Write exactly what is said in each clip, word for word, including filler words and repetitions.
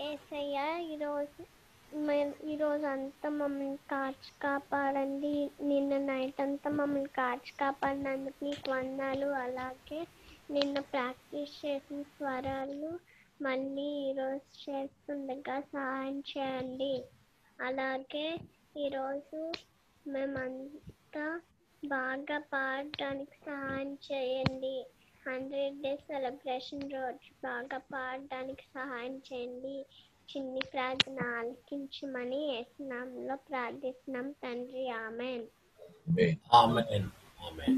యేసయ్య ఈరోజు ఈరోజు అంతా మమ్మల్ని కాచి కాపాడండి. నిన్న నైట్ అంతా మమ్మల్ని కాచి కాపాడినందుకు నీకు వందనాలు. అలాగే నిన్న ప్రాక్టీస్ చేసిన స్వరాలు మళ్ళీ ఈరోజు చేస్తుండగా సహాయం చేయండి. అలాగే ఈరోజు మేమంతా బాగా పాడడానికి సహాయం చేయండి. హండ్రెడ్ డేస్ సెలబ్రేషన్ రోజు బాగా పాడడానికి సహాయం చేయండి. చిన్ని ప్రార్థన ఆలకించమని యేసు నామములో ప్రార్థిస్తున్నాం తండ్రి. ఆమేన్. ఆమేన్. ఆమేన్.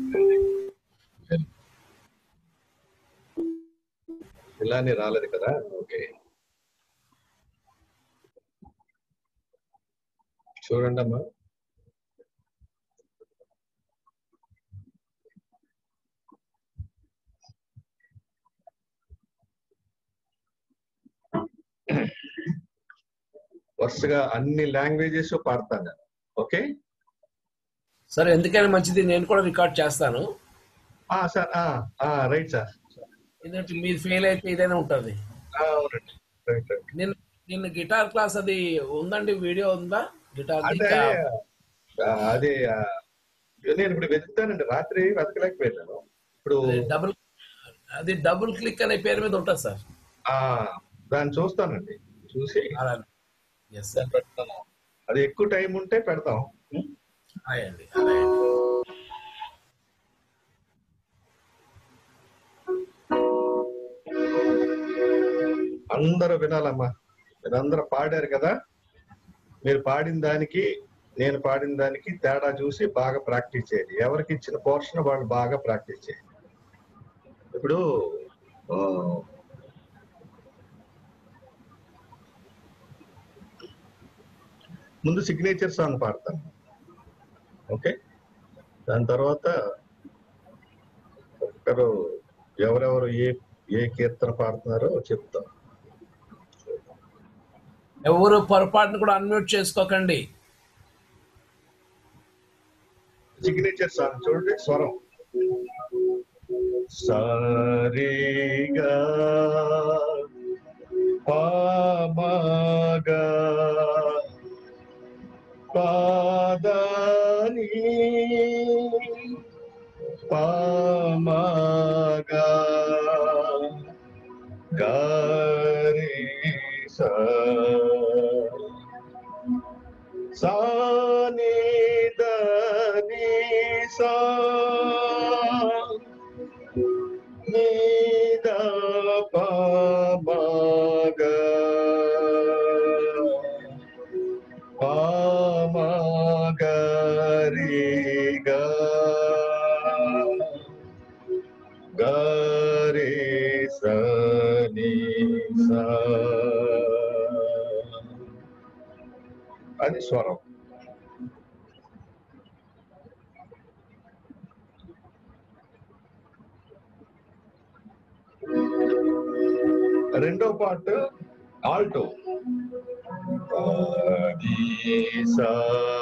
ఇలానే రాలేదు కదా. ఓకే, చూడండి అమ్మా. వరుసగా అన్ని లాంగ్వేజెస్ పాడతాను. ఓకే సార్, ఎందుకైనా మంచిది నేను కూడా రికార్డ్ చేస్తాను. Sir right sir. ఎందుకంటే మీరు ఫెయిల్ అయితే ఇదైనా ఉంటుంది. అవునండి, రైట్ రైట్. నిన్న నిన్న గిటార్ క్లాస్ అది ఉందండి, వీడియో ఉందా గిటార్? అంటే అది నేను ఇప్పుడు వెతుకుతానండి, రాత్రి వెతకలేకపోయాను. ఇప్పుడు డబుల్ అది డబుల్ క్లిక్ అనే పేరు మీద ఉంటుంది సార్. దాన్ని చూస్తానండి, చూసి పెడతాను. అది ఎక్కువ టైం ఉంటే పెడతాం. అయ్యండి. అందరూ వినాలమ్మా. మీరందరూ పాడారు కదా, మీరు పాడిన దానికి నేను పాడిన దానికి తేడా చూసి బాగా ప్రాక్టీస్ చేయండి. ఎవరికి ఇచ్చిన పోర్షన్ వాళ్ళు బాగా ప్రాక్టీస్ చేయండి. ఇప్పుడు ముందు సిగ్నేచర్ సాంగ్ పాడతాను, ఓకే? దాని తర్వాత ఒక్కరు ఎవరెవరు ఏ ఏ కీర్తన పాడుతున్నారో చెప్తాం. ఎవరు పొరపాటును కూడా అన్మ్యూట్ చేసుకోకండి. సిగ్నేచర్ సాంగ్ చూడండి, స్వరం సారీగా పామగా పాదాని పామగా గారి సా సాని దని సా నిద పామగా పామగరిగా గరి సని సా. అది స్వరం. రెండో పార్ట్ ఆల్టో. సా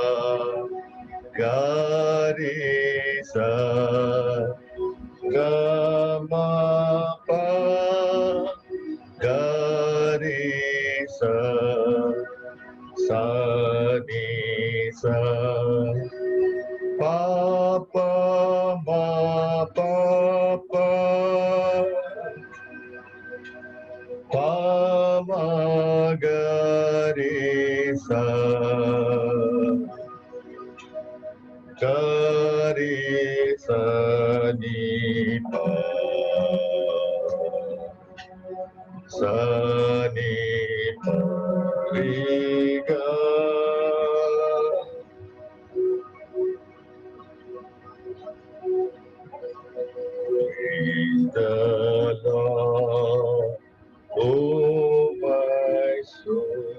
గారి సా గమా పా గారి సా సా ని సా పాప మా పాప పామగరి సా గరి సని పా సని రిగా. Oh my soul,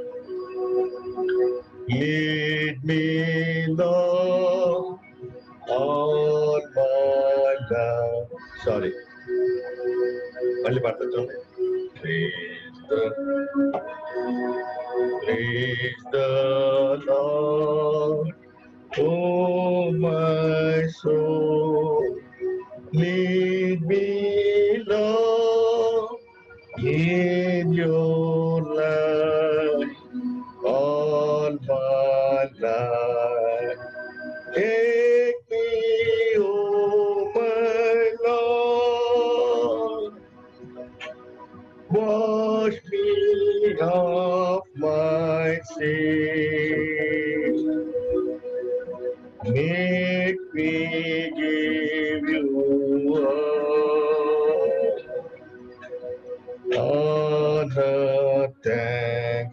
lead me, Lord, all my life. Sorry, only part of the praise the, praise the Lord, oh my soul, lead me, Lord, in your life.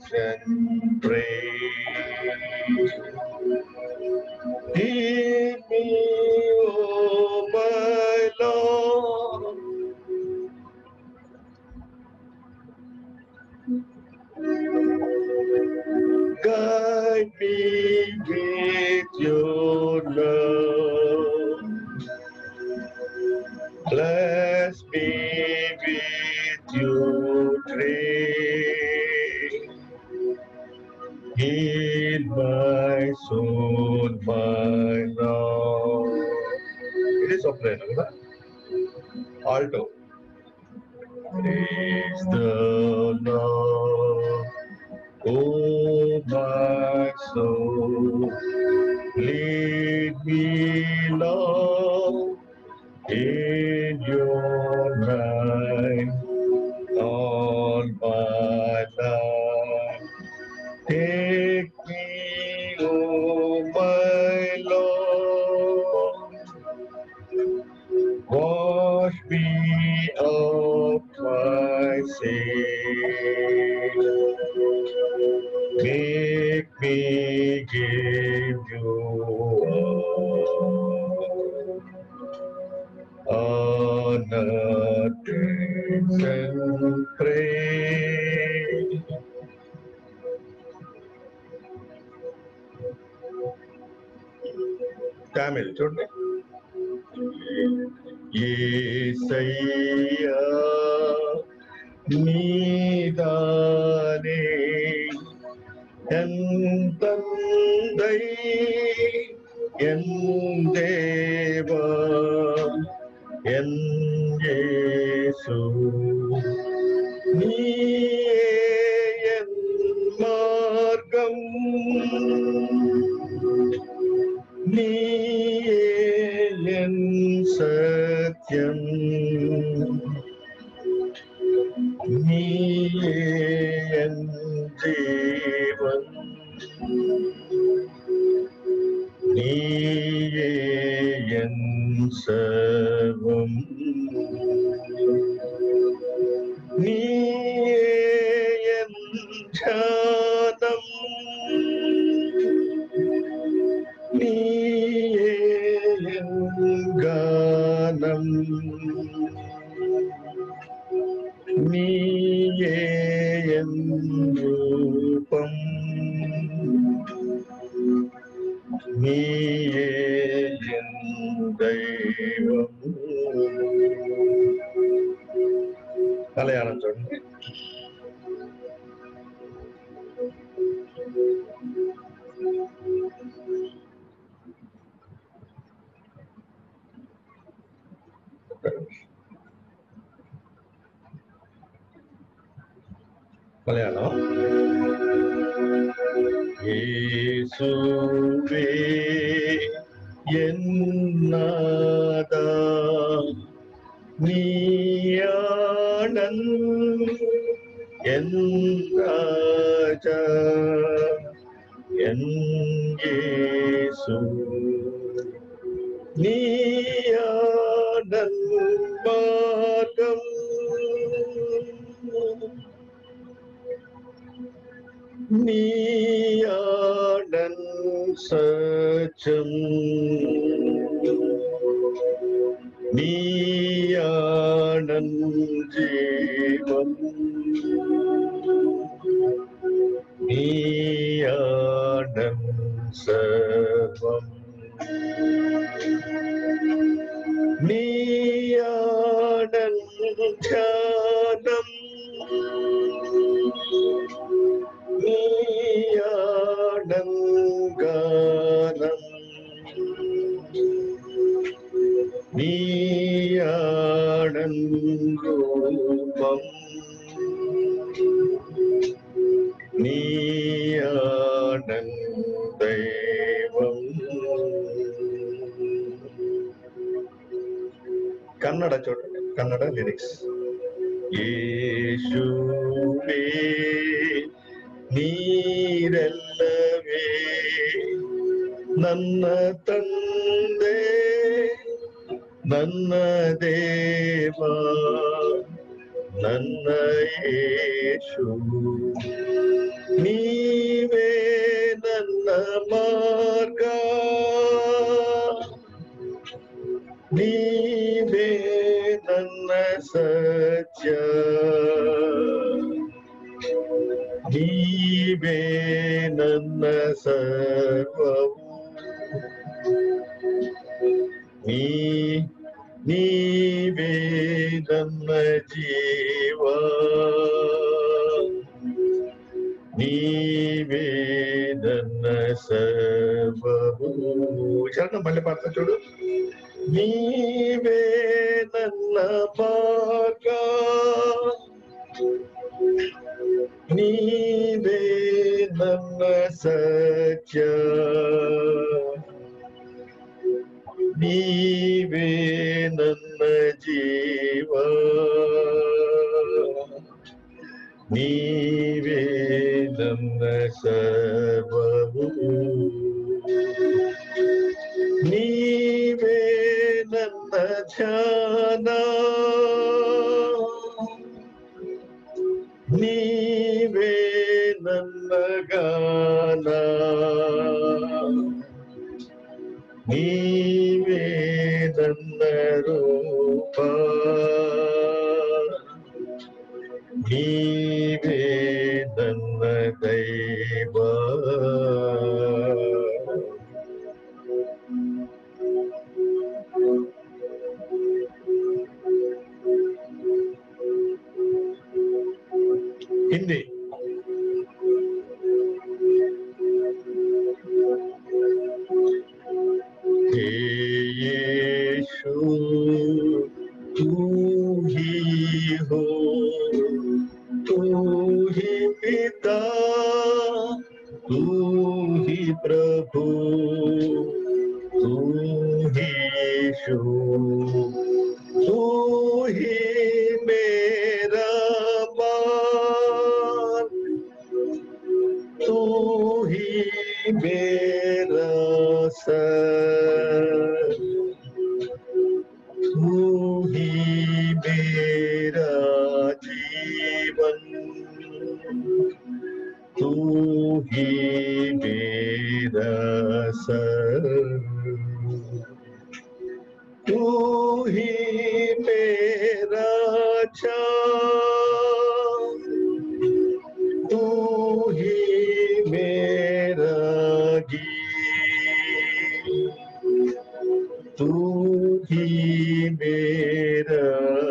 and pray. Hear me, O my Lord. Guide me with your love. Bless me with your grace. Heal my soul, my Lord. It is soprano, right? Alto. Praise the Lord, oh my soul. Lead me, Lord, in your light all my life. Take me, oh my Lord, wash me of my sin. Make me give you all honor, thanks, and praise. Tamil, చూడండి. యేసయ్యా నీదానే ఎంతందై ఎన్ దేవా ఎన్ యేసు నీయే ఎన్ మార్గం నీయే ఎన్ సత్యం నీయే ఎన్ జీవన్ నీయే ఎన్ సర్వం నీయే ఎన్ ధ్యానం నీయే ఎన్ గానం నీయే ఎన్ రూపం నీయే ఎన్ దైవం. మలయాళం చూడండి. മലയാളം. യേശുവേ എന്നാദാ നീയാണൻ എൻ രാജാ എൻ യേശു നീയാണൻ മാർഗം നീയാണൻ സത്യം നീയാണൻ ജീവൻ നീയാണൻ സർവം നീയാണൻ ധ്യാനം നീയാണൻ ഗാനം നീയാണൻ രൂപം നീയാണൻ ദൈവം. കന്നഡ చూడండి. కన్నడ లిరిక్స్. యేసువే ನೀರೆಲ್ಲವೇ ನನ್ನ ತಂದೆ ನನ್ನ ದೇವ ನನ್ನ ಯೇಸು నీవే నన్న మార్గ నీవే నన్న సత్య నీవే నన్న సర్వము నీ నీవే నన్న జీవా నీవే నన్న సర్వము చరణం మళ్ళీ పాడతా చూడు నీవే నన్న మార్గ నీవే నన్న సత్య నీవే నన్న జీవ నీవే నన్న సర్వము నీవే నన్న ధ్యాన నీవే నన్న గాన నీవే నన్న రూప నీవే నన్న దైవ హిందీ हे यीशु तू ही हो तू ही पिता तू ही प्रभु तू ही यीशु तू ही मेरा मान तू ही मेरा सर तू ही मेरा जीवन तू ही मेरा सर तू ही मेरा चाँद तू ही मेरा गीत तू ही मेरा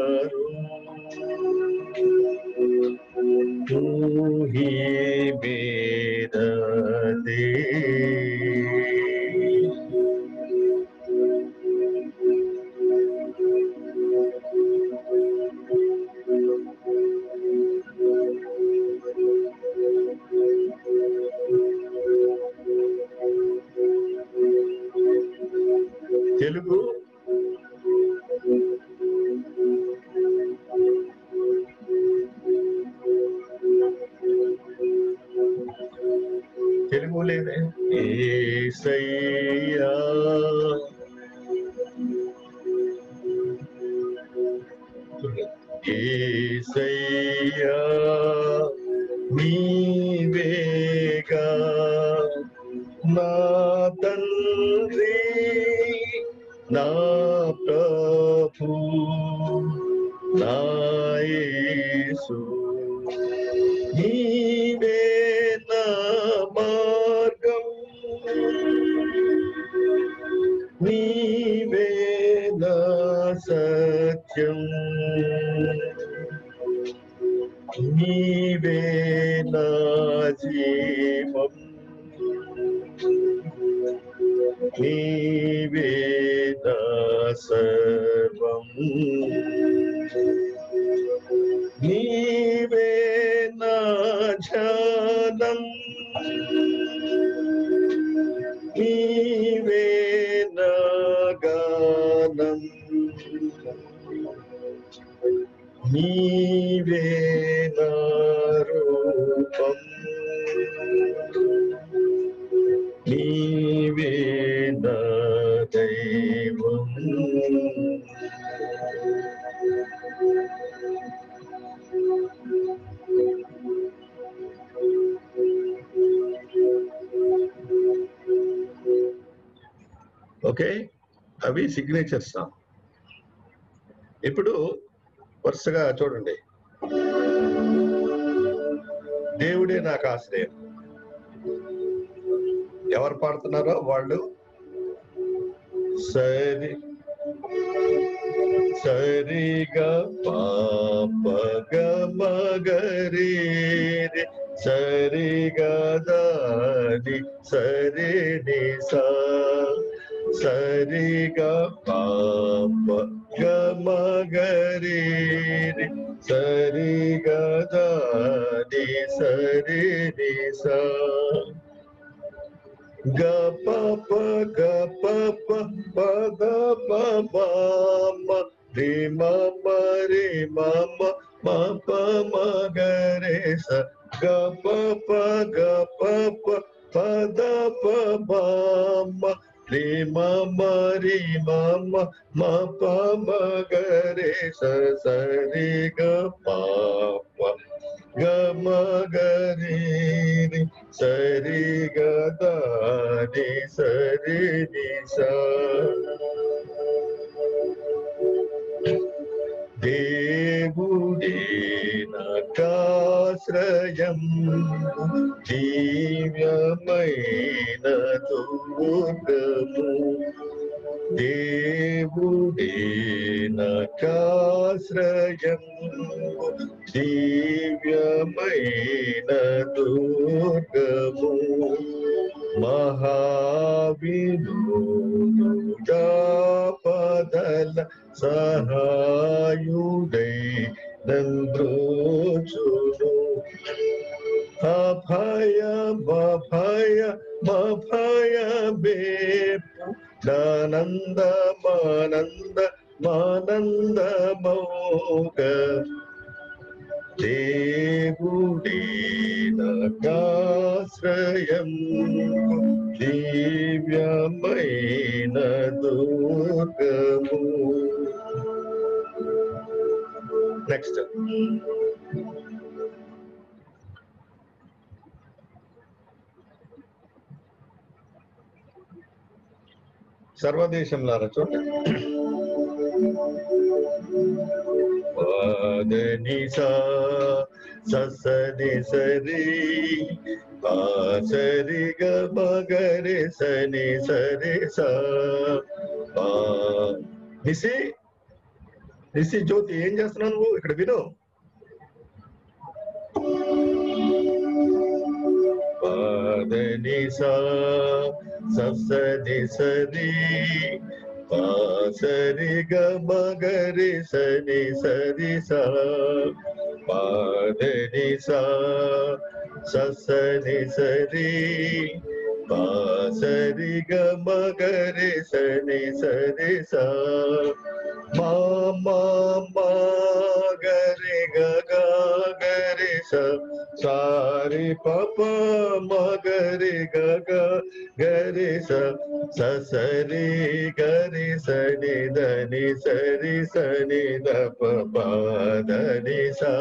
तू ही मेरा देश తెలుగు తెలుగు లేదే యేసయ్యా యేసయ్యా నీవేగా నా తండ్రి నా ప్రభు నా యేసు నీవే నా మార్గం నీవే నా సత్యం నీవే నా జీవం నీవే నా సర్వం నీవే నా ధ్యానం నీవే నా గానం నీవే నా రూపం నీవే నా దైవం ఓకే, అవి సిగ్నేచర్స్. ఇప్పుడు వరుసగా చూడండి. దేవుడే నాకు ఆశ్రయం. ఎవరు పాడుతున్నారో వాళ్ళు సరి సరిగా పాపగ మగరి సరిగా దాని సరి ని సా సరిగా పాపగ మగరి సరిగా దాని సరి ని సా గ ప ప గ ప ప ప గ ప మ మ రి మ మ రి మ మ మ ప మ గ రే స గ ప ప గ ప ప ప ద ప మ మ రి మ మ రి మ మ మ ప మ గ రే స స రి గ ప ప గ మ గ రి రి సరి గ ద ని సరి ని సా. దేవుడే నాకాశ్రయం దివ్యమైన దుర్గము. దేవుడే నాకాశ్రయం దివ్యమైన దుర్గము. మహావినోదాపదల సహాయుడై నంద్రోచును. అభయ మభయ మభయ బేపు నానంద మానంద మానంద మౌగ. దేవుడే నాకాశ్రయం దివ్యమైన దుర్గము. నెక్స్ట్ సర్వదేశంలారా చూడండి. పాదని సా ససని సరి పా సరి గ మగరి సని సరి సా. నిసి నిసి జ్యోతి ఏం చేస్తున్నావు నువ్వు? ఇక్కడ విను. పాదని సా ససని సరి పా సరి గ మగరి సని సరి సా. పాదని సా ససని సరి పా సరి గ మగరి సని సరి సా. మా మా మా గరి గ గ గరి స సారి పప మగరి గ గ గరి స ససరి గరి సని దని సరి సని ద ప ప దని సా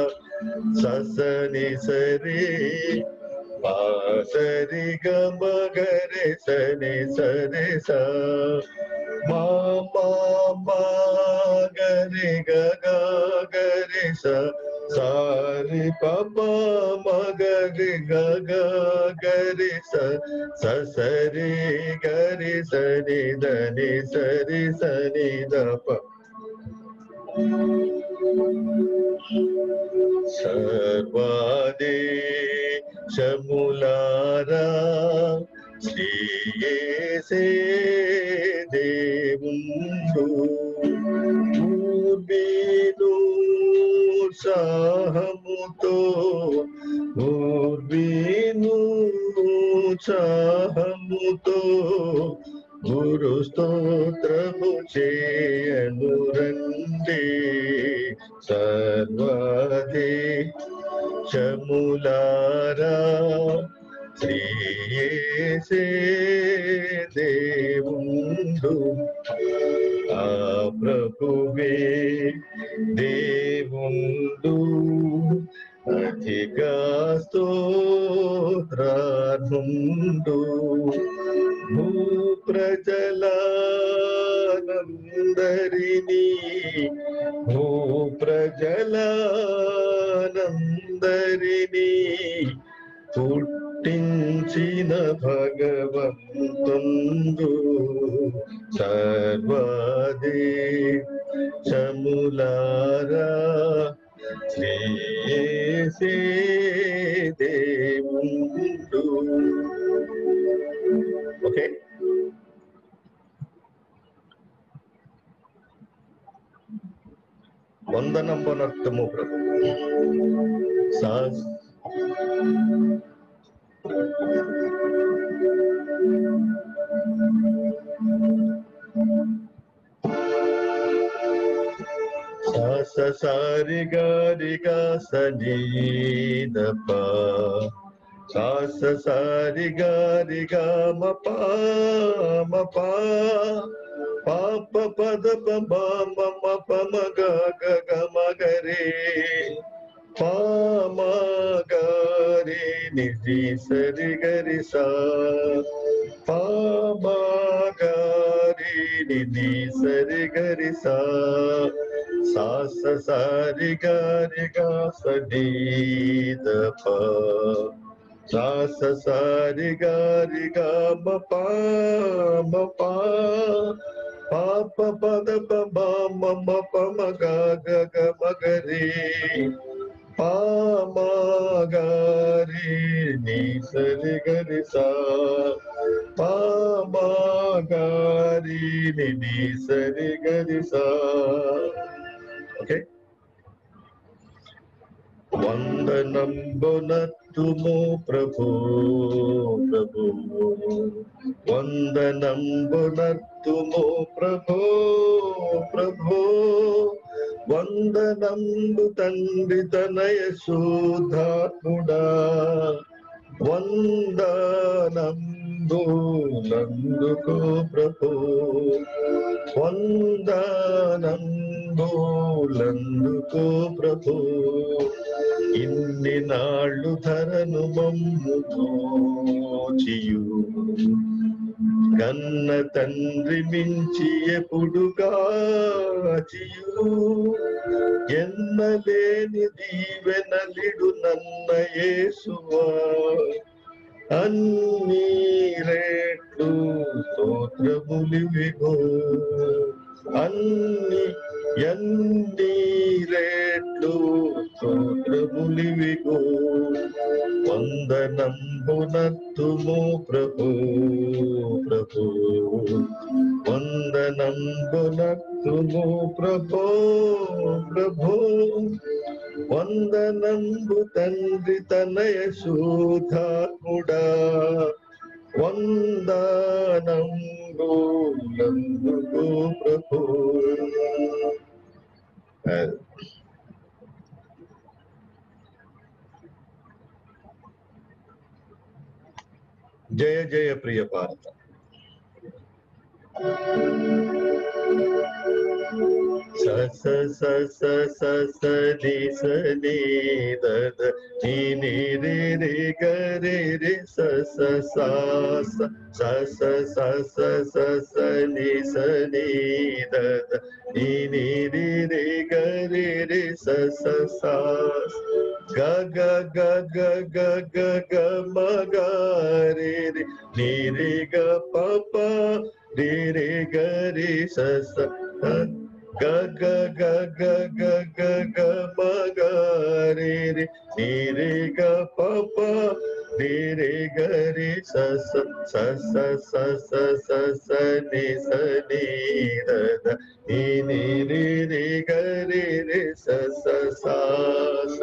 ససని సరి పా సరి గ మగరి సని సరి సా. మా మా మా గరి గ గ గరి స సారి పప మగరి గ గ గరి స ససరి గరి సని దని సరి సని ద ప. సర్వదేశములారా శ్రీ యేసే దేవుండు. ఊర్వీను ఉత్సాహముతో ఊర్వీను ఉత్సాహముతో గురు స్తోత్రము చేయను రండి. సర్వదేశములారా శ్రీ యేసే దేవుండు. ఆ ప్రభువే దేవుండు అధిక స్తోత్రార్హుండు భూప్రజలందరినీ భూప్రజలందరినీ పుట్టించిన భగవంతుండు సర్వదే చములారా శ్రేయసే దేవుండు. ఓకే, వందనం పునర్తము ప్రభు. సాస్ సాస సారి గారి గా సనీదప సాస సారి గారి గా మప మప పాప పద పమ మప మగ గగ మగరే పామగారి నిధి సరి గరి సా పామగారి నిధి సరి గరి సా సాస సారి గారి గా సనీదప సాస సారి గారి గా మప మప పాప పద పమ మప మగ గగ మగరే పామగారి ని సరి గరి సా పామగారి ని సరి గరి సా. ఓకే, వందనంబునత్తుము ప్రభు ప్రభు వందనంబునత్తుము ప్రభు ప్రభు వందనంబు తండ్రి తనయ శుద్ధాత్ముడా వందనంబు నందుకు ప్రభు వందనంబు నందుకు ప్రభు ఇన్ని నాళ్ళు ధరను మమ్ము దోచియు గన్న తండ్రి మించి ఎప్పుడు కాచియు ఎన్నలేని దీవెనలిడు నన్న యేసువా అన్ని రేట్లు స్తోత్రములివిగో అన్ని ఎన్ని రేట్లు స్తోత్రములివిగో వందనంబునత్తుము ప్రభు ప్రభు వందనంబునత్తుము ప్రభు ప్రభు వందనంబు తండ్రి తనయ శుద్ధాత్ముడా వందనంబు నందుకు ప్రభు. జయ జయ ప్రియ భారత. స స స స స స ని స ని ద ద ని ని రి రి గ రి రి స స సా స స స స స స స ని స ని ద ద ని ని రి రి గ రి రి స స సా గ గ గ గ గ గ గ మ గ రి రి ని రి గ ప ప రి రి గ రి స స గ గ గ గ గ గ గ మ గ రి రి ని రి గ ప ప రి రి గ రి స స స స స స స స ని స ని ద ద ని ని రి రి గ రి రి స స సా స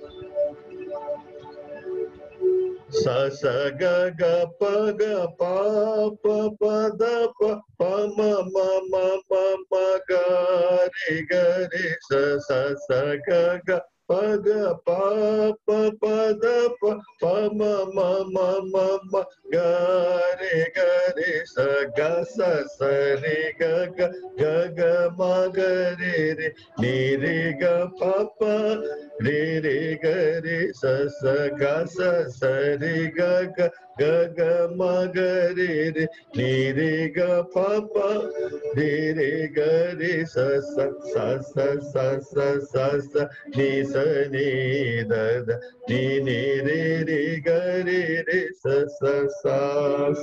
స స గ గ ప గ ప ప ప ద ప ప మ మ మ మ మ గ రి గ రి స స స గ గ పగ పాప పద ప పమ మమ మమ గరే గరే స గ స స రే గ గ గ గ మ గ రే రే ని రే గ ప రే రే గ రే స స గ స స రే గ గ గ గ మ గ రే రే ని రే గ ప రే రే గ రే స స స స స స స స ని స ని ద ద ని ని రే రే గ రే రే స స స స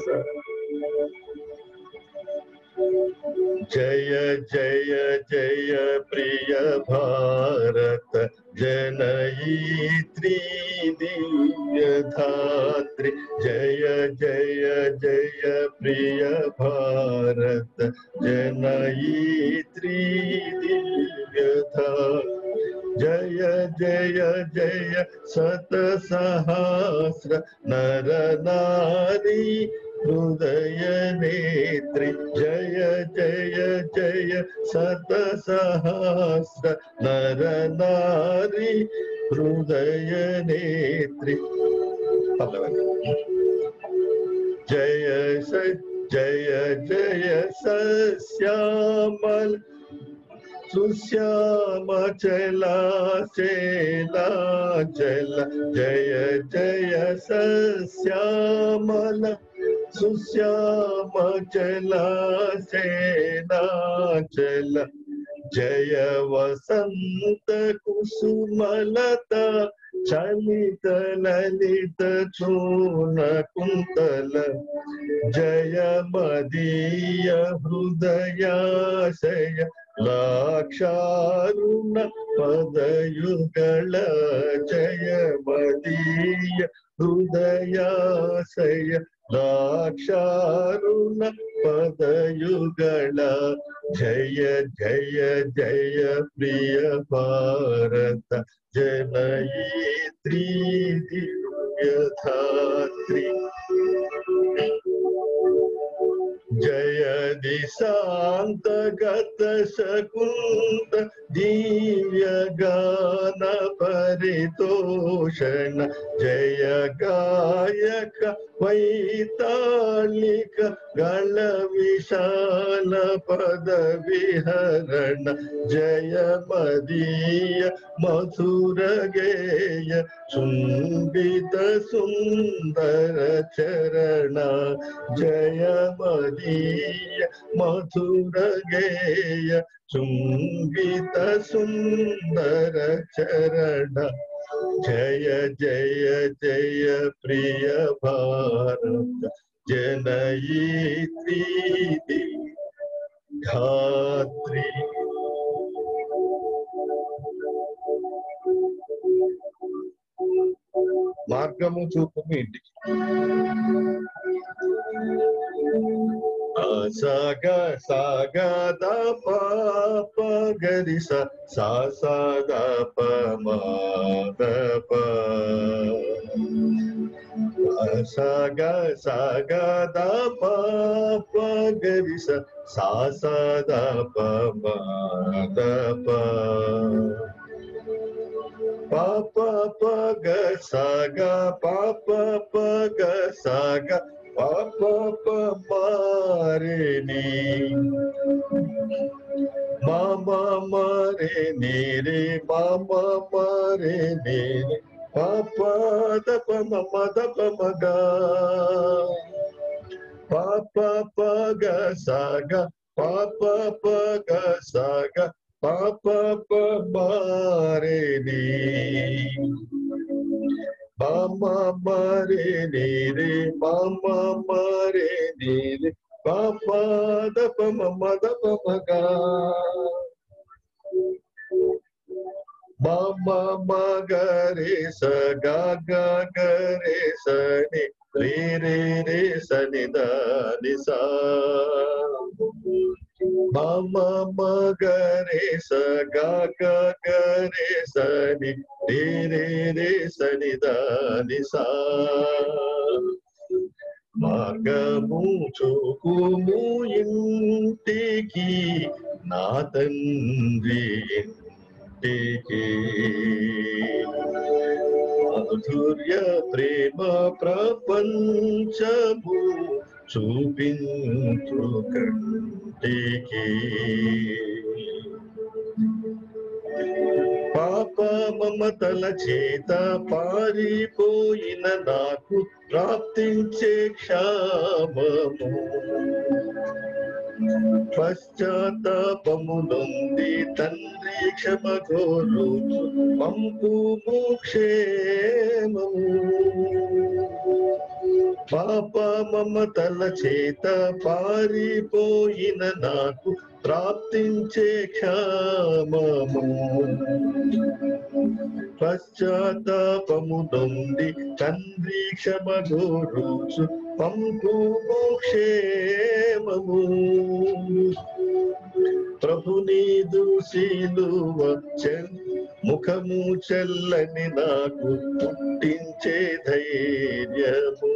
जय जय जय प्रिय भारत जनयित्री दिव्य धात्री जय जय जय प्रिय भारत जनयित्री दिव्य धात्री जय जय जय सत सहस्र नर नारी हृदय नेत्री जय जय जय सत सहस्र नर नारी हृदय नेत्री जय स जय जय सश्यामल सुश्याम चला चला चला जय जय सश्यामल सुश्याम चला चला चला जय वसंत कुसुमलता चलित ललित चूर्ण कुंतल जय मदीय हृदयाशय लाक्षारुण पदयुगल जय मदीय हृदयाशय लाक्षारुण पदयुगल जय जय जय प्रिय भारत जनयित्री दिव्य धात्री जय दिशांतगत शकुंत दिव्य गान परितोषण जय गायक वैतालिक गण विशाल पद विहरण जय मदीय मधुर गेय चुंबित सुंदर चरण जय मदीय मधुर गेय चुंबित सुंदर चरण जय जय जय प्रिय भारत जनयित्री धात्री మార్గము చూపుము ఇంటికి సాగ సాగ ద ప గరి స సా సా ద ప మా ద ప సాగ సాగ ద ప గరి స సా సా ద ప మా ద ప pa pa pa ga sa ga pa pa pa ga sa ga pa pa pa ma re ni ma ma ma re ni re ma ma ma re ni re pa pa da pa ma ma da pa ma ga pa pa pa ga sa ga pa pa pa ga sa ga pa pa pa ma re ni ma ma ma re ni re ma ma ma re ni re pa pa da pa ma ma da pa ma ga ma ma ma ga re sa ga ga ga re sa ni re re re sa ni da ni sa ma ma ma ga re sa ga ga ga re sa ni re re re sa ni da ni sa మార్గము చూపుము ఇంటికి నా తండ్రి ఇంటికి మాధుర్య ప్రేమ ప్రపంచము చూపించు కంటికి పాప మమతల చేత పారిపోయిన నాకు ప్రాప్తించే క్షామము పశ్చాత్తాపము నొంది తండ్రి క్షమ కోరుచు పంపు క్షేమము పాప మమతల చేత పారిపోయిన నాకు ప్రాప్తించే క్షామము పశ్చాత్తాపము నొంది తండ్రి క్షమ కోరుచు పంపు క్షేమము ప్రభు నీదు సిలువ ముఖము చల్లని నాకు పుట్టించే ధైర్యము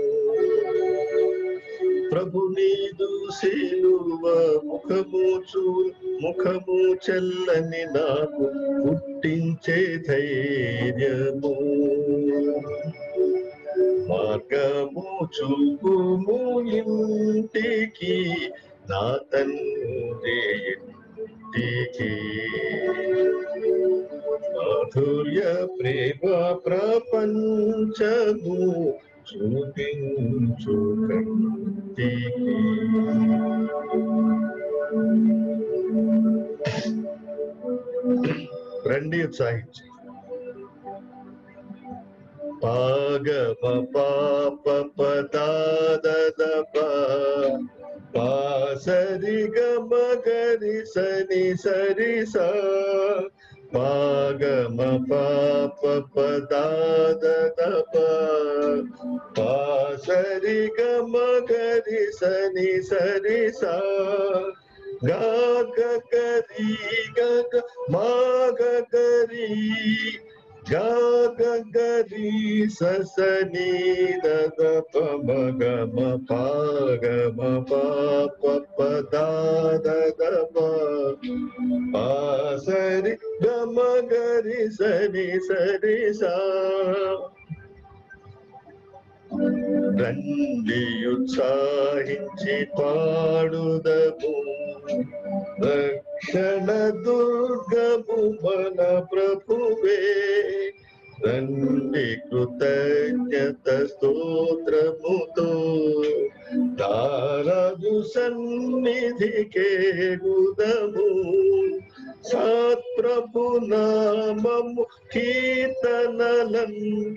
ప్రభు నీదు సిలువ ముఖము చూ ముఖము చల్లని నాకు పుట్టించే ధైర్యము మార్గము చూపుము ఇంటికి నా తండ్రి ఇంటికి మాధుర్య ప్రేమ ప్రపంచము చూపించు కంటికి రండి ఉత్సాహించి పాగమ పాప పదాదప పాసరి గమ గరి సని సరి సా పాగమ పాప పదాదప పాసరి గమ గరి సని సరి సా గాగ గరి గగ మాగ గరి గాగ గరి ససని దద పమ గమ పాగమ పాప పదాదద పాసరి గమ గరి సని సరి సా రండి ఉత్సాహించి పాడుదము రక్షణ దుర్గము మన ప్రభువే రండి కృతజ్ఞత స్తోత్రముతో తారాజు సన్నిధికే గుదము సత్ప్రభు నామము కీర్తనలం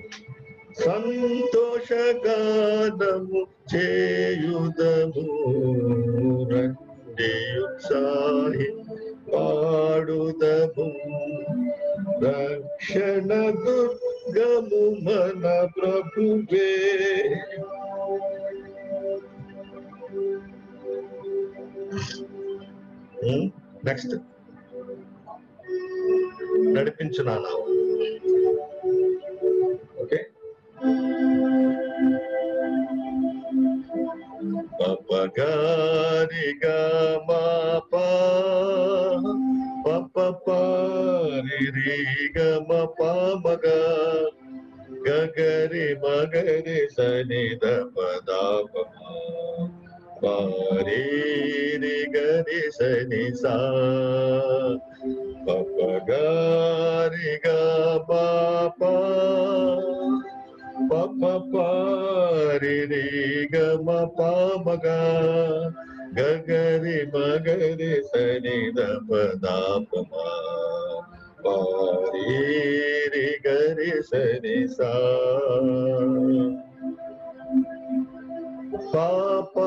సంతోషగానము చేయుదము రండి ఉత్సాహి పాడుదము రక్షణ దుర్గము మన ప్రభువే నెక్స్ట్ నడిపించున్నాను ఓకే పపగారి గమపా పపపారి రి గమ పామగా గగరి మగరి సని దపదాప పారి రి గరి సని సా పపగారి గమపా పపపారి రి గమ పామగా గగరి మగరి సని దపదాపమా పారి రి గరి సని సా పాపా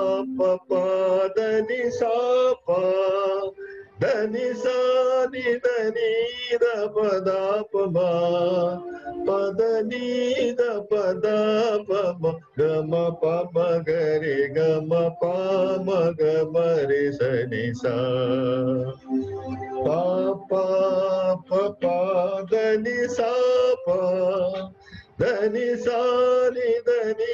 పదని సాపా దని సాని దని దపదాపమా పదని దపదాపమ గమ పమ గరి గమ పామ గమరి సని సా పాపా పదని సాపా దని సాని దని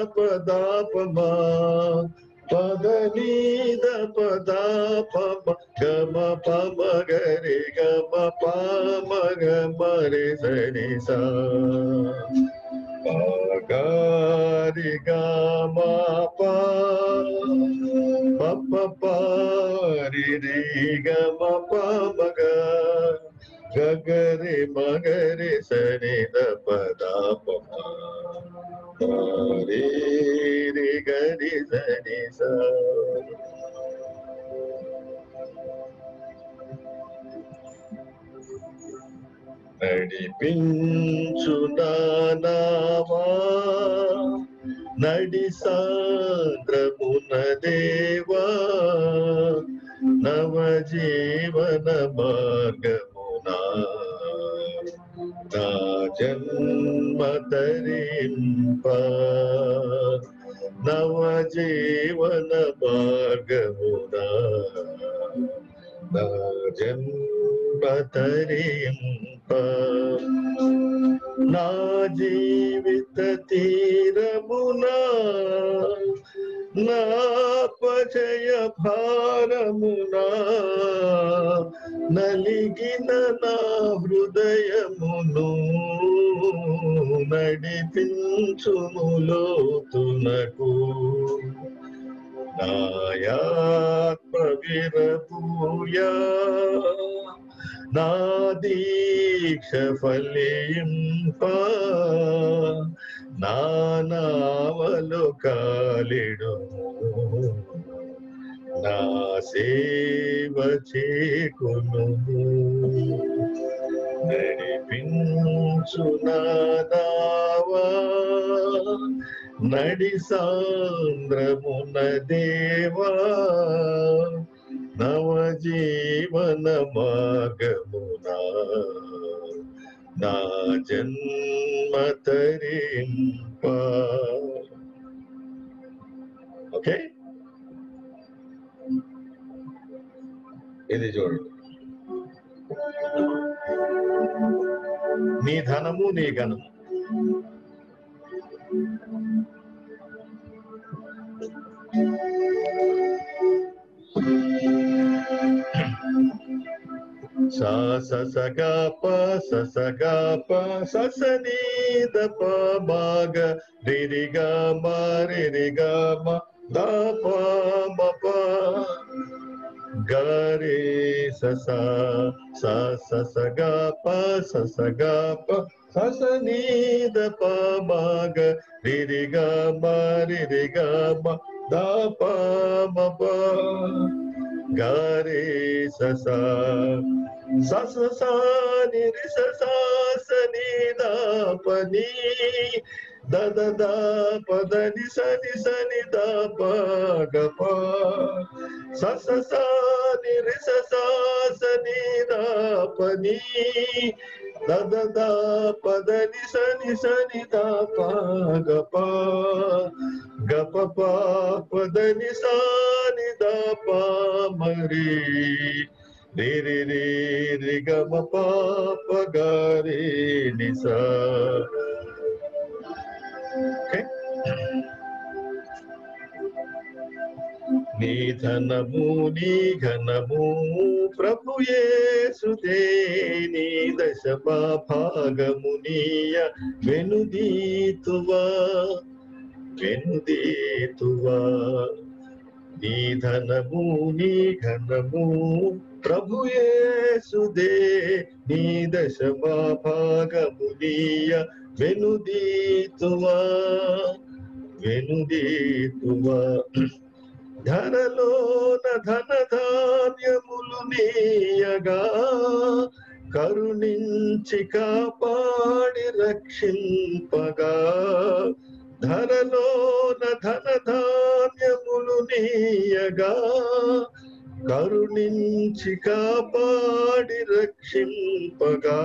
దపదాపమా పదని దపదాపమ గమ పమ గరి గమ పమ గమ రే సని సా గరి గమ ప ప ప రి రి గమ పమ గ గరి మగరి సని ద పద పమ రి రి గరి సని సా నడిపించు నావా నడి సాంద్రమున దేవా నవ జీవన మార్గమునా నా జన్మ తరింప నవ జీవన మార్గమునా నా జన్మ తరింప నా జీవిత తీరమునా నా పజయ భారమునా నలిగిన నా హృదయమును నడిపించుము లోతునకు నాయాత్మ విరపూయా నా దీక్ష ఫలింప నా నావలు కాలిడుము నా సేవ చేకునుము నడిపించు నావా నడి సాంద్రమున దేవా నవ జీవన మార్గమునా నా జన్మ తరింప. ఓకే, ఇది చూడండి. నీ ధనము నీ ఘనము సా స స గ ప స స గ ప స స ని ద ప మ గ రి రి గ మ రి రి గ మ ద ప మ ప గ రి స స స స స గ ప స స గ ప స స ని ద ప మ గ రి రి గ మ రి రి గ మ ద ప మ ప గ రి స స స స స ని రి స స స ని ద ప ని ద ద ద ప ద ని స ని స ని ద ప గ ప స స స ని రి స స స ని ద ప ని ద ద ద ప ద ని స ని స ని ద ప గ ప గ ప ప ప ద ని స ని ద ప మ రి రి రి రి రి గ మ ప ప గ రి ని స. నీ ధనము నీ ఘనము ప్రభు యేసుదే నీ దశమ భాగము నీయ వెనుదీతువా వెనుదీతువా. నీ ధనము నీ ఘనము ప్రభు యేసుదే నీ దశమ భాగము నీయ వెనుదీతువా వెనుదీతువా. ధరలోన ధన ధాన్యములు నీయగా కరుణించి కాపాడి రక్షింపగా. ధరలోన ధన ధాన్యములు నీయగా కరుణించి కాపాడి రక్షింపగా.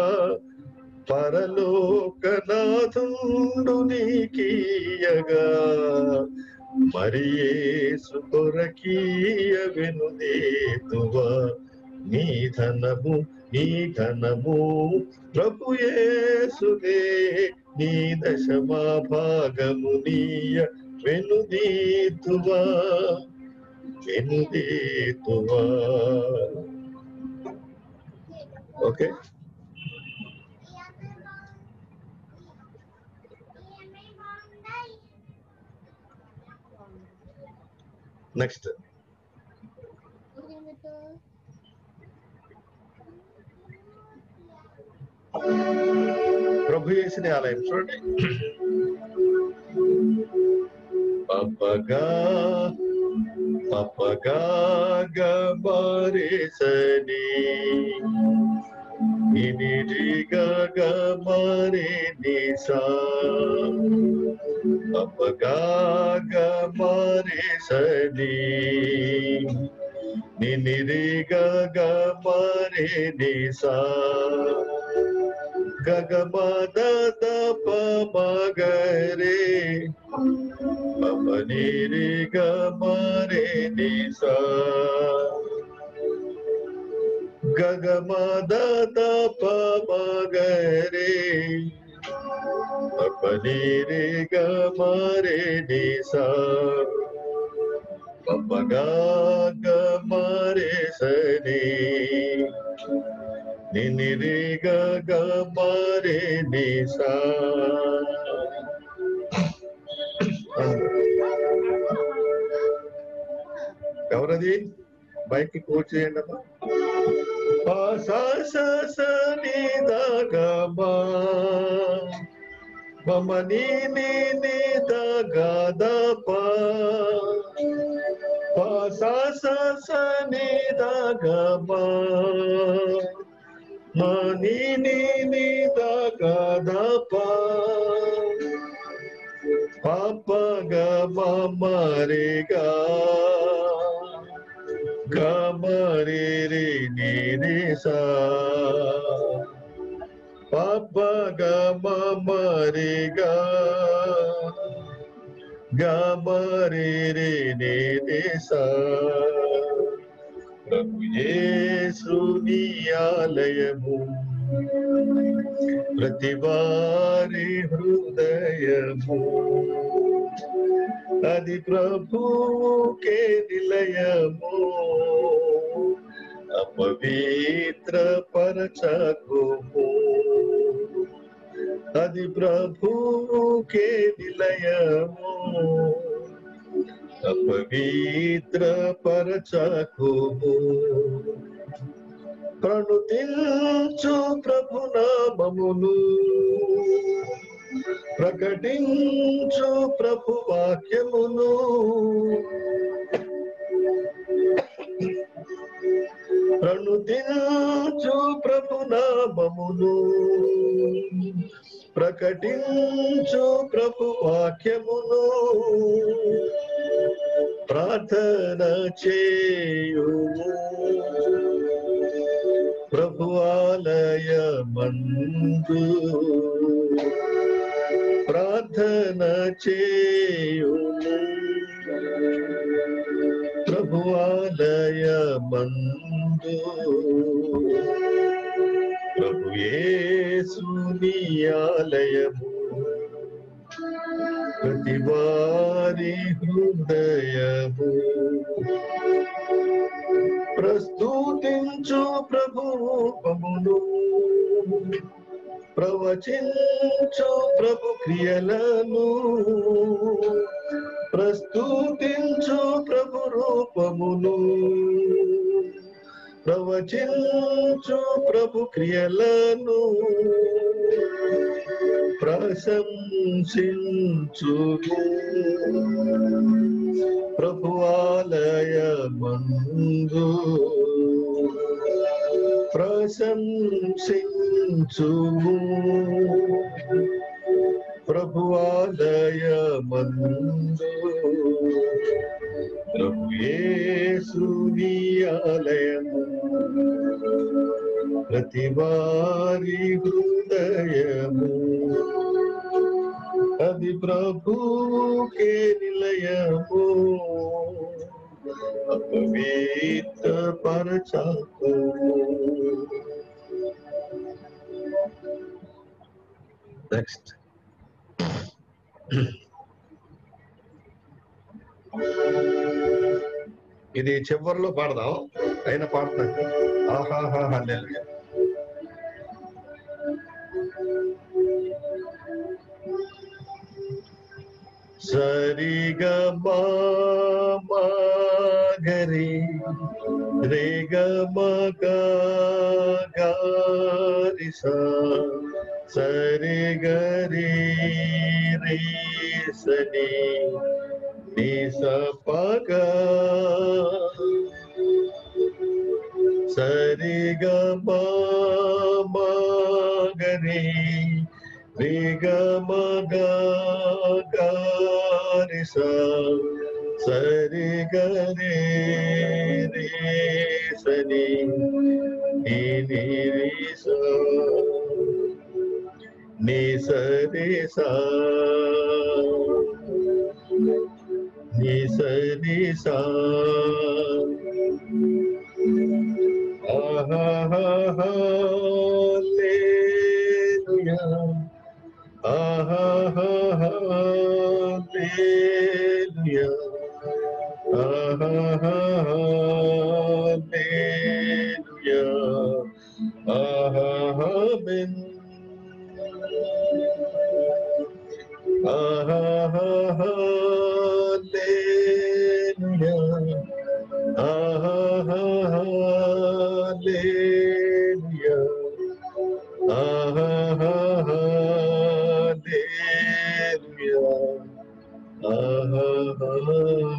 పరలోకనాథుండు నీకీయగా మరి యేసు కొరకీయ వెనుదీతువా. నీ ధనము నీ ఘనము ప్రభు యేసుదే నీ దశమా భాగము నీయ వెనుదీతువా. ఎనుదీతువా. ఓకే, నెక్స్ట్ ప్రభు యేసుని ఆలయం చూడండి. పప్పగా పప్పగా గమరేసని ఇనిడి గమరే నిసా పప్పగా గమరేసని నినిడి గమరే నిసా గగమద పమగరే పమనిరి గమరే నిసా గగమద పమగరే పమనిరి గమరే నిసా పమగా గమరే సని నినిరి గమరే నిసా. ఎవరది? బైక్ కోచ్ చేయండి అమ్మా. పాసని దగమా మమని ని దగదప పాసని దగమా మని ని దగదప పాపగ మమరిగా గమరి రి ని సా పాపగ మమరిగా గమరి రి ని సా. ప్రభు యేసుని ఆలయము ప్రతివారి హృదయము అది ప్రభువుకే నిలయము అపవిత్ర పరచకుము. అది ప్రభువుకే నిలయము అపవిత్ర పరచకుము. ప్రణుతించు ప్రభు నామమును ప్రకటించు ప్రభు వాక్యమును ప్రణుతించు ప్రభు నామమును ప్రకటించు ప్రభు వాక్యమును ప్రార్థన చేయుము ప్రభు ఆలయమందు ప్రార్థన చేయుము ప్రభు ఆలయమందు ప్రభు యేసుని ఆలయము ప్రతివారి హృదయము ప్రస్తుతించు ప్రభువును ప్రవచించు ప్రభు క్రియలను ప్రస్తుతించు ప్రభు రూపమును ప్రవచించు ప్రభు క్రియలను ప్రశంసించు ప్రభు ఆలయమందు ప్రశంసించు ప్రభు ఆలయమందు ప్రభు యేసుని ఆలయము ప్రతివారి హృదయము అది ప్రభువుకే నిలయము అపవిత్ర పరచకుము. నెక్స్ట్ ఇది చివరిలో పాడదాం, అయినా పాడతాను. ఆహాహా హల్లెలూయా. సరిగా గరి రేగ మగరి సరి గరి రే సని ని సపగ సరి గ మగరి రేగ మగరి సరి గరి రే సని ని ని స ని సరి సా ని సరి సా హల్లెలూయా హల్లెలూయా హల్లెలూయా ఆమేన్ హల్లెలూయా హల్లెలూయా హల్లెలూయా ఆమేన్.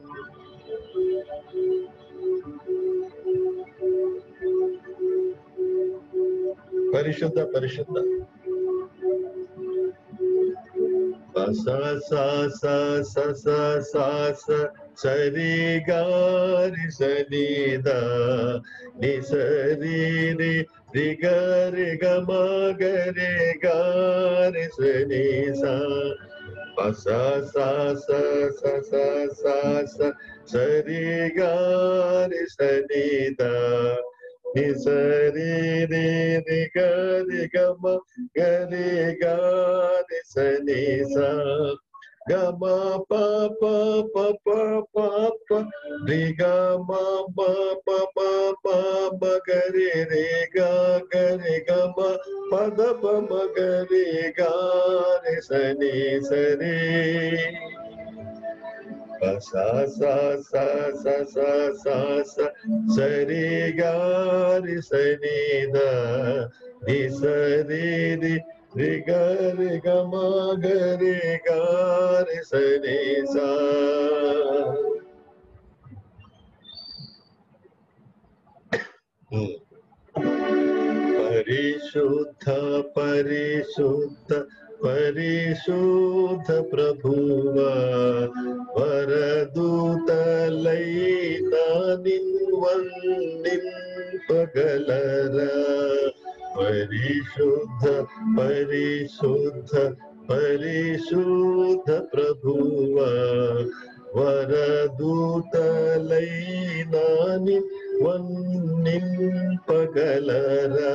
పరిశుద్ధ పరిశుద్ధ స స స స స స స సరి గారి సని ద ని సరి రి రి గరి గ మ గరి గారి సని స స స స స స స స సరి గారి సని ద ని సరి రి రి గరి గ మ గరి గారి సని స గ మ ప ప ప ప ప ప రి గ మ మ ప ప ప మ గరి రి గ గరి గ మ ప ద ప మ గరి గారి సని సరి స స స స స స స సరి గారి సని ద ని సరి రి రి గరి గ మ గరి గారి సని స. పరిశుద్ధ పరిశుద్ధ పరిశుద్ధ ప్రభువా వరదూతలైన నిన్వన్నింపగలరా. పరిశుద్ధ పరిశుద్ధ పరిశుద్ధ ప్రభువా వరదూతలైన నిన్వన్నింపగలరా.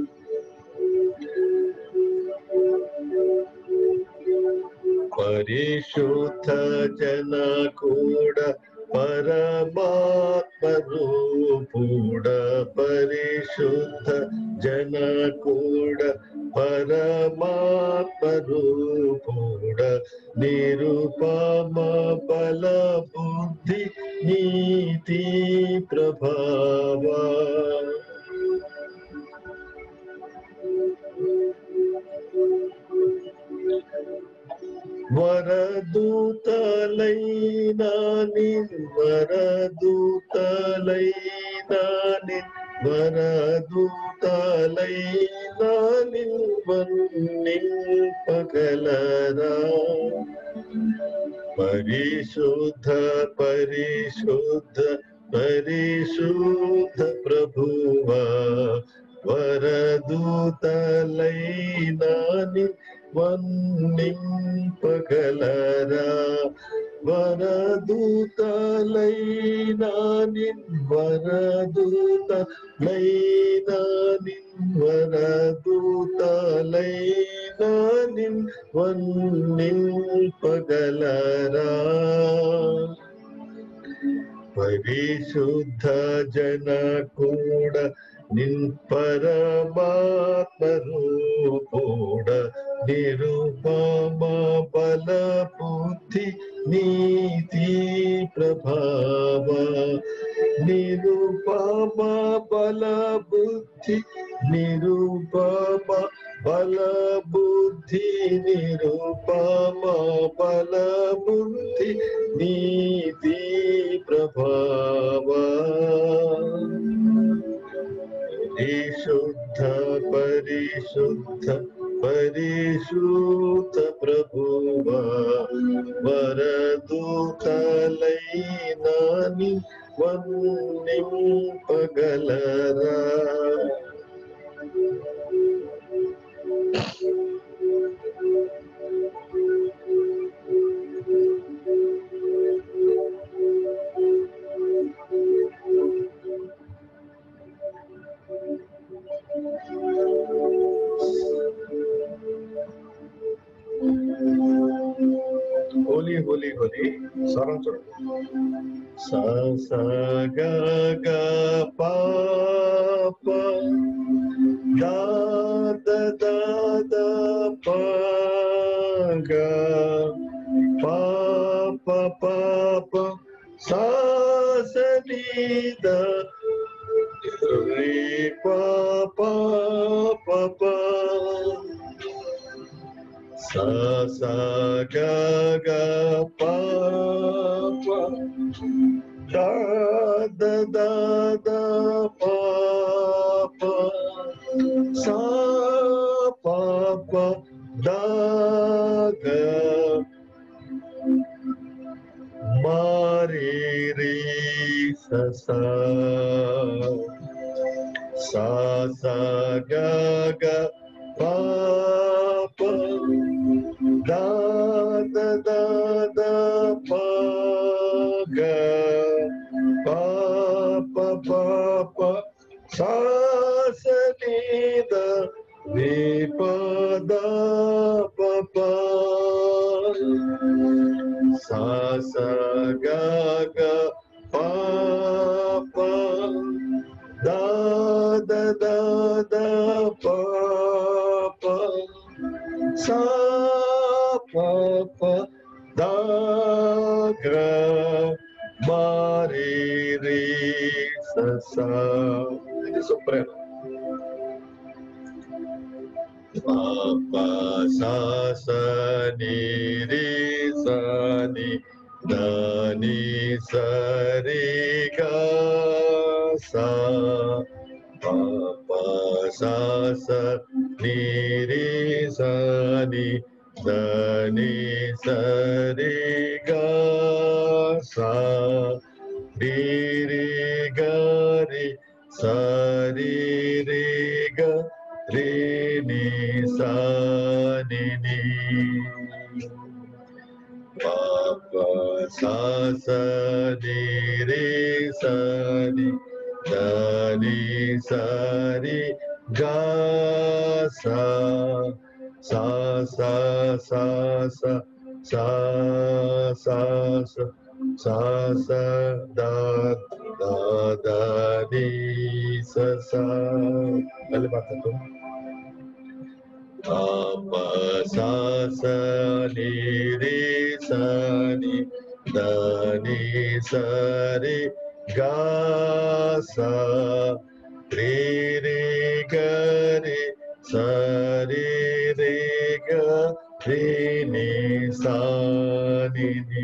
పరిశుద్ధ జన కూడా పరమాత్మ రూపుడ పరిశుద్ధ జన కూడా పరమాత్మ రూపుడ నిరుపమ బల బుద్ధి నీతి ప్రభావ. వరదూతలైన నిన్ వరదూతలైన నిన్ వరదూతలైన నిన్వన్నింపగలరా. పరిశుద్ధ పరిశుద్ధ పరిశుద్ధ ప్రభువా వరదూతలైన నిన్వన్నింపగలరా. వరదూతలైన నిన్ వరదూతలైన నిన్ వరదూతలైన నిన్వన్నింపగలరా. పరిశుద్ధ జన ಕೂಡ నిన్ పరమాత్మరూపుడ నిరుపమ బల బుద్ధి నీతి ప్రభావ నిరుపమ బల బుద్ధి నిరుపమ బల బుద్ధి నిరుపమ బల బుద్ధి నీతి ప్రభావ పరిశుద్ధ పరిశుద్ధ పరిశుద్ధ ప్రభువా వరదూతలైనాని వన్నింపగలరా హోలీ హోలీ హోలీ స్వరం చూడండి స స గ గ ప ప దా ద ద ద ప గ ప ప ప ప సా స ని ద రి ప ప ప ప sa sa ga ga pa pa da da da da pa pa sa pa pa da ga ma re re sa sa sa sa ga ga pa pa da da da da pa ga pa pa pa pa sa sa ni da re pa da pa pa sa sa ga ga pa pa da da da da pa pa sa pa pa da ga ma re re sa sa. Ini soprano. Pa pa sa sa ni re sa ni da ni sa re ga sa pa pa sa sa ni re sa ni da ni sa re ga sa re re ga re sa re re ga re ni sa ni ni pa pa sa sa ni re sa ni da ni sa re ga sa sa sa sa sa sa sa sa sa sa da da da ni sa sa. Kali baat tu pa pa sa sa ni re sa ni da ni sa re ga sa re re ga re sa re re ga re ni sa ni ni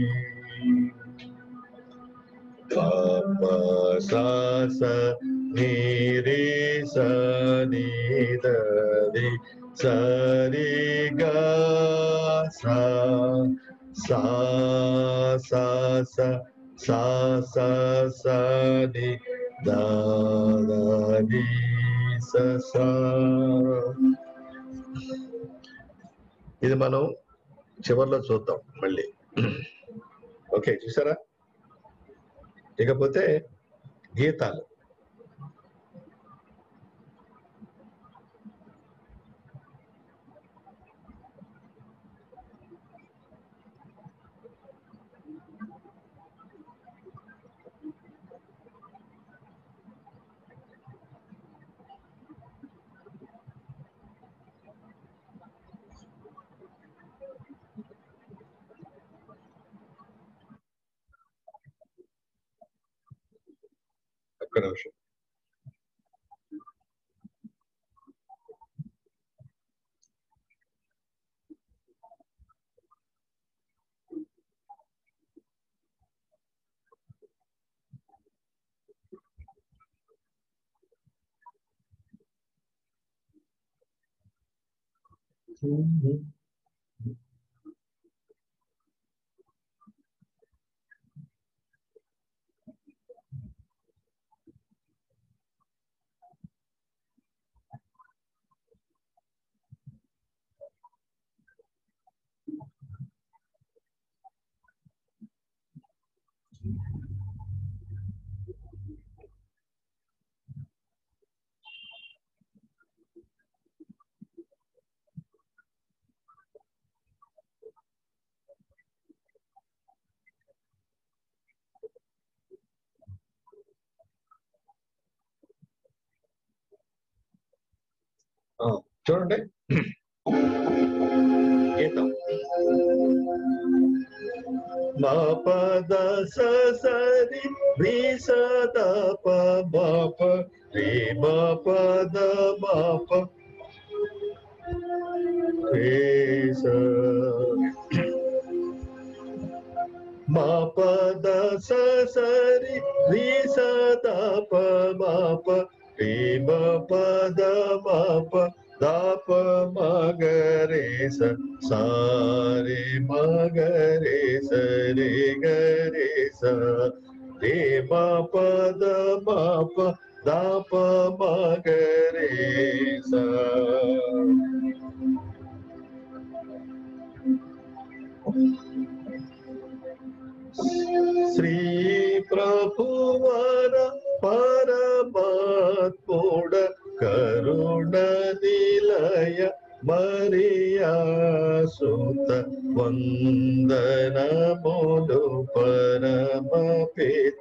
pa pa sa sa ni re sa ni da re sa re ga sa sa sa sa sa sa sa ni da da ni sa sa. ఇది మనం చివర్లో చూద్దాం మళ్ళీ. Okay చూసారా? ఇకపోతే గీతాలు. ఒక్క నిమిషం. చూడండి గీతం. మా పద సరి రి సద ప బాప రే మా పద బాప రే స మా పద సరి రి సద ప బాప రే మా పద బాప దాప మగరే స సారే మగరే సరే గరే స రే మా పద మాప దాప మగరే స. శ్రీ ప్రభువర పరమాత్ముడ కరుణ నిలయ మరియా సుత వందనములు పరమ పిత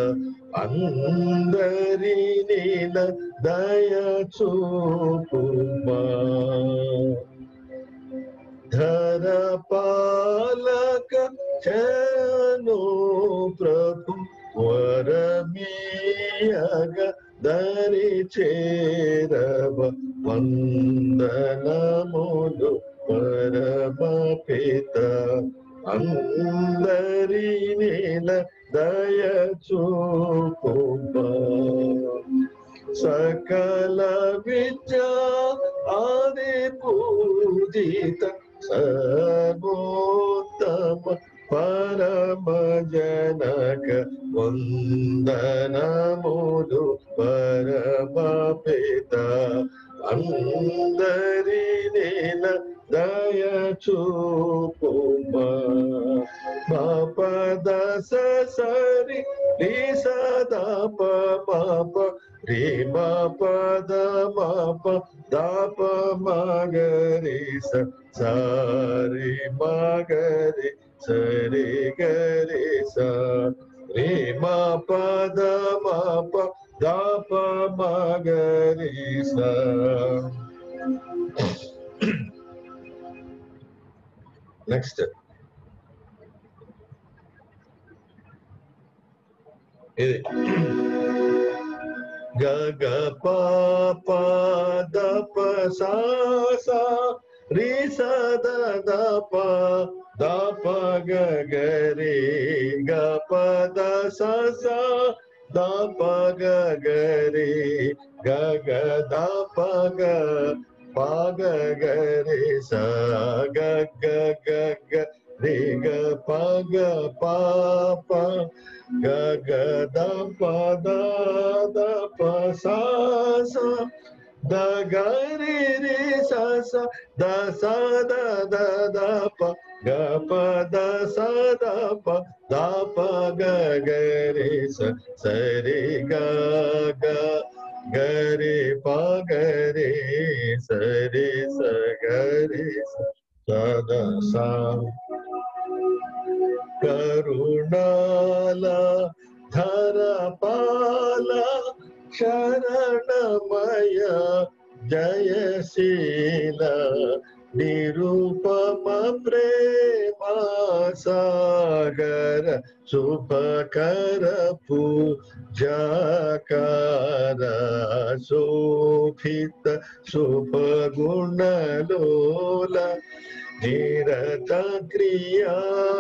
అందరినీ దయ చూపుమా. ధర పాలక చను ప్రభు వరమీయగ దరి చేరవ వందనములు పరమ పిత అందరినీ దయ చూపుమా. సకల విద్యా ఆది పూజిత సర్వోత్తమ పరమ జనక వందనములు పరమ పిత అందరినీ దయ చూపుమా. మా పద సరి రి సదా ప మాప రే మా పద మాప దాప మగరే స సారే మగరే సరే గరే స రే మా పద మాప దాప మగరే స. నెక్స్ట్ ఇది గ గ ప ప ద ప సా సా రి స ద ద ప ద ప గ గ రే గ ప ద స సా ద ప గ గ రే గ గ ద ప గ ప గ గ రే స గ గ గ గ రే గ ప గ ప ప గ గ ద ప ద ద ప సా సా ద గ రి రి స స ద స ద ద ద ప గ ప ద స ద ప ద ప గ గ రి స స రి గ గ గ రి ప గ రి స రి స గ రి స స ద స. కరుణాల ధర పాల శరణమయ జయశీల నిరుపమ ప్రేమ సాగర శుభకర పూజాకర శోభిత శుభగుణలోల నిరత క్రియా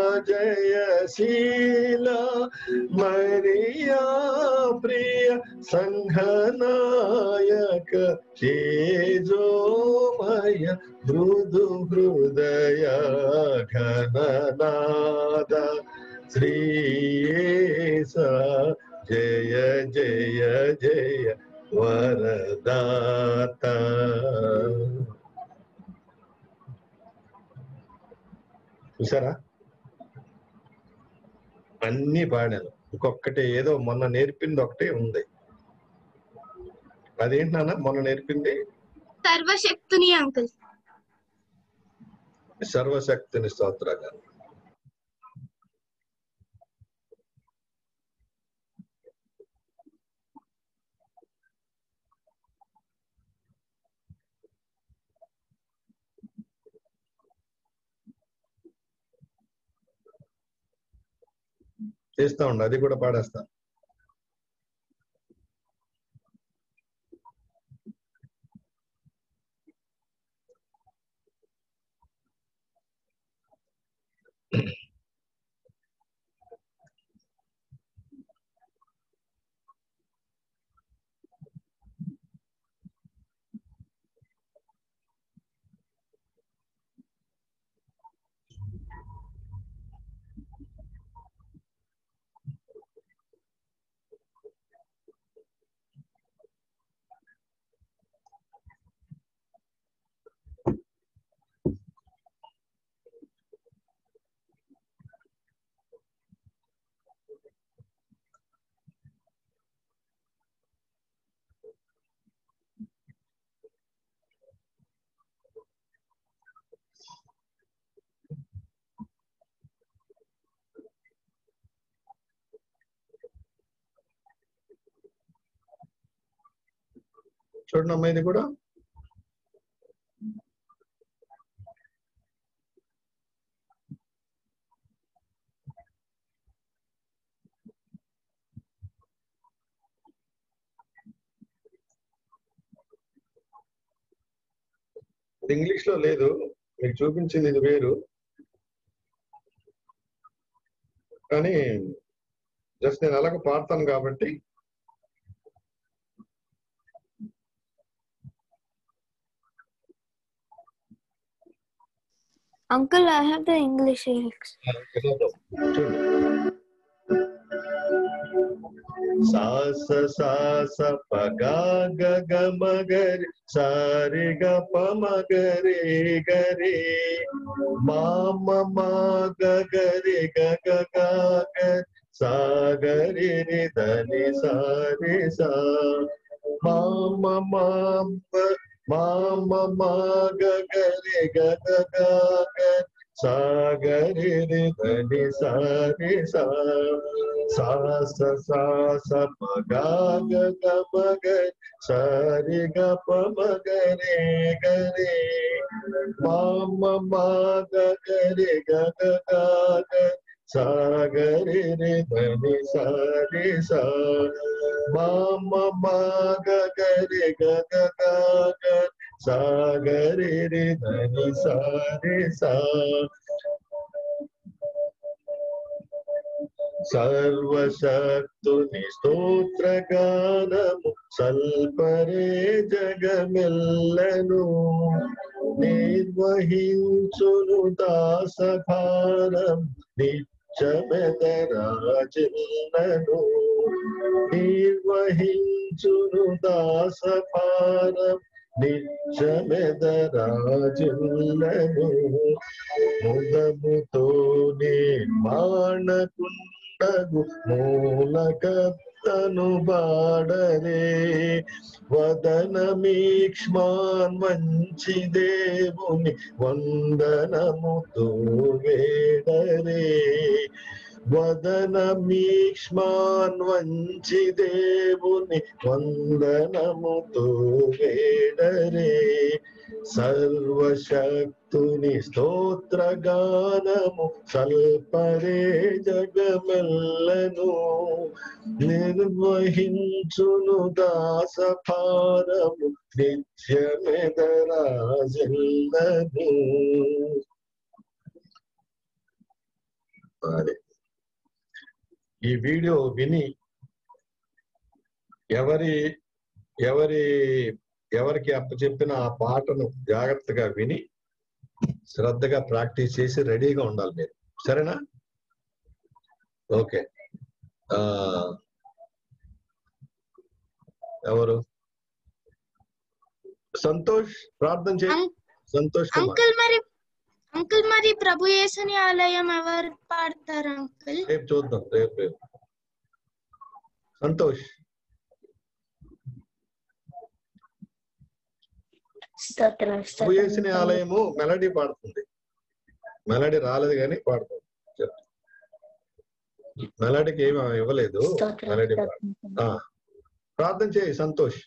జయశీల మరియా ప్రియ సంఘనాయక తేజోమయ మృదు హృదయ ఘననాద శ్రీయేస జయ జయ జయ వరదాత. చూసారా, అన్ని పాడాను. ఇంకొక్కటి ఏదో మొన్న నేర్పింది ఒకటే ఉంది. అదేంటి నాన్న మొన్న నేర్పింది? సర్వశక్తుని అంకుల్. సర్వశక్తిని స్తోత్రంగా. చేస్తా ఉండు, అది కూడా పాడేస్తా. చూడండి అమ్మా, ఇది కూడా ఇది ఇంగ్లీష్ లో లేదు, మీకు చూపించింది ఇది వేరు. కానీ జస్ట్ నేను అలాగ పాడతాను కాబట్టి Uncle, I have the English lyrics. సాస సాస పగా గగ మగరి సారి గ పమగరి గరి మామ మా గరి గగ గరి సాగరి ధని సారి సా మామ మామ మామ మా గరి గగ గరి సాగరి ధని సారి సా సాస సాస పగా గగ మగరి సారి గ పమగరి గరి మామ మా గరి గగ గరి సాగరి ధని సారి సా మామ మా గరి గగ గరి సాగరి ధని సారి సా సర్వశక్తుని స్తోత్రగానము సల్పరే జగమెల్లను నిర్వహించును దాసభారం నిత్యమెదరాజిల్లను నిర్వహించును దాసభారం నిత్యమెదరాజిల్లను ముదముతో నిర్మాణకుండగు మూలకర్తను బాడరే వదనమీక్ష్మాన్ మంచి దేవుని వందనముతో వేడరే వదనమీక్ష్మాన్ వంచి దేవుని వందనముతో వేడరే సర్వశక్తుని స్తోత్రగానము సల్పరే జగమెల్లను నిర్వహించును దాసభారము నిత్యమెదరాజెల్లను. ఈ వీడియో విని ఎవరి ఎవరి ఎవరికి అప్పచెప్పిన ఆ పాటను జాగ్రత్తగా విని శ్రద్ధగా ప్రాక్టీస్ చేసి రెడీగా ఉండాలి మీరు. సరేనా? ఓకే. ఆ ఎవరు? సంతోష్ ప్రార్థన చేయి. సంతోష్ అంకుల్ మరి అంకుల్ మరి ప్రభు యేసుని ఆలయం ఎవరు పాడతారు అంకుల్? రేపు చూద్దాం. రేపు రేపు సంతోష్. ప్రభు యేసుని ఆలయము మెలడీ పాడుతుంది. మెలడీ రాలేదు కానీ పాడుతుంది. మెలడీకి ఏమి ఇవ్వలేదు. మెలడీ పాడు. ప్రార్థన చేయి సంతోష్.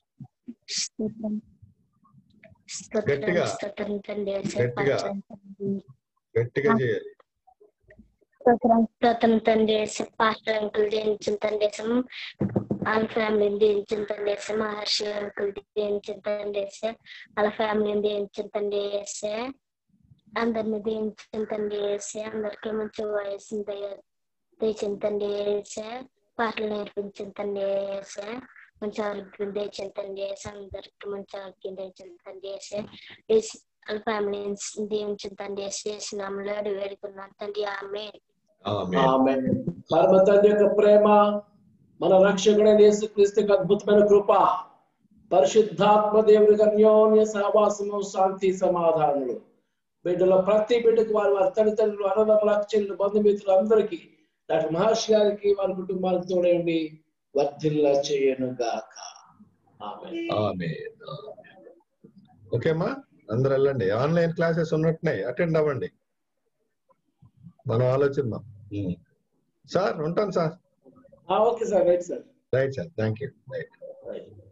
గట్టిగా గట్టిగా గట్టిగా చేయాలి. స్తోత్రం తండ్రి యేసు, పాస్టర్ అంకుల్ జయించిన తండ్రి యేసు, వాళ్ళ ఫ్యామిలీని జయించిన తండ్రి యేసు, మహర్షి అంకుల్ జయించిన తండ్రి యేసు, వాళ్ళ ఫ్యామిలీని జయించిన తండ్రి యేసు, అందరిని జయించిన తండ్రి యేసు, అందరికీ మంచి వయసు తెచ్చిన తండ్రి యేసు, పాటలు నేర్పించిన తండ్రి యేసు, మంచి ఆరోగ్యం తెచ్చిన తండ్రి యేసు, అందరికి మంచి ఆరోగ్యం తెచ్చిన తండ్రి యేసు, వాళ్ళ ఫ్యామిలీని దీవించిన తండ్రి యేసు, చేసినాములో వేడుకున్నాను తండ్రి. ఆమేన్. ఆమేన్. పరమ తండ్రి యొక్క ప్రేమ, మన రక్షకుడైన యేసుక్రీస్తు యొక్క అద్భుతమైన కృప, పరిశుద్ధాత్మ దేవుని అన్యోన్య సహవాసము, శాంతి సమాధానములు బిడ్డల ప్రతి బిడ్డకు వారి వారి తల్లిదండ్రులు, అన్నదమ్ముల అక్షరులు, బంధుమిత్రులు అందరికీ, డాక్టర్ మహర్షి గారికి వారి కుటుంబాలకు తోడండి వర్ధిల్ల చేయను గాక. ఆమేన్. ఆమేన్. ఓకేమ్మా, అందరు వెళ్ళండి. ఆన్లైన్ క్లాసెస్ ఉన్నట్టున్నాయి, అటెండ్ అవ్వండి. మనం ఆలోచిద్దాం. సార్ ఉంటాను sir. Okay sir. Right sir. Right sir. Thank you. Right. Right.